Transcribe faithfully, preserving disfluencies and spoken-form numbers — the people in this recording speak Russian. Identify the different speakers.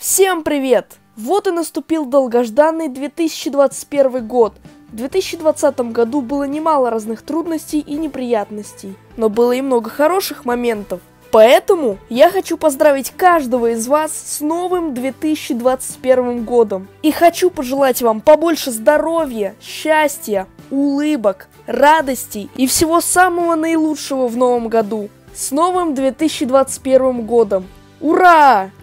Speaker 1: Всем привет! Вот и наступил долгожданный две тысячи двадцать первый год. В две тысячи двадцатом году было немало разных трудностей и неприятностей, но было и много хороших моментов. Поэтому я хочу поздравить каждого из вас с новым две тысячи двадцать первым годом. И хочу пожелать вам побольше здоровья, счастья, улыбок, радостей и всего самого наилучшего в новом году. С новым две тысячи двадцать первым годом! Ура!